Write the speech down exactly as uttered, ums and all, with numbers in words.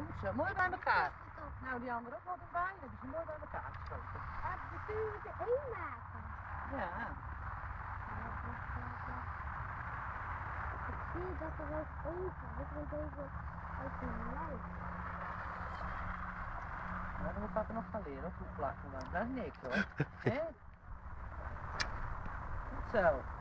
Goed zo, mooi bij elkaar. Nou, die andere ook wat erbij, hebben ze mooi bij elkaar geschoten. Ja, we kunnen er één maken. Ja. Ik zie dat er ook even, ik weet even uit die lijn. Nou, dan moet ik er nog gaan leren, hoe plakken dan. Dat is niks hoor. Hè? Goed zo.